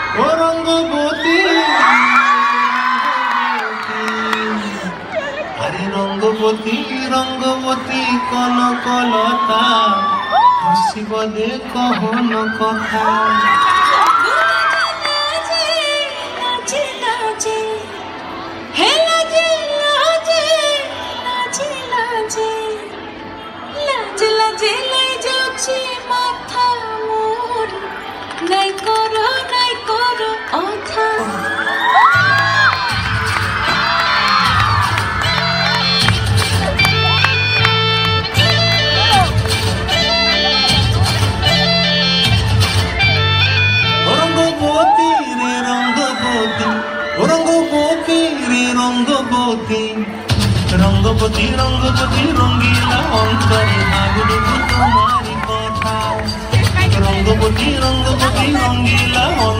ও রঙ্গবতী আরে রঙ্গবতী রঙ্গবতী কনকলতা হসিব দে কহন কথা রঙ্গবতী রঙ্গবতী রঙ্গিলা অন্তরে ভাবলু তোমারি কথা রঙ্গবতী রঙ্গবতী রঙ্গিলা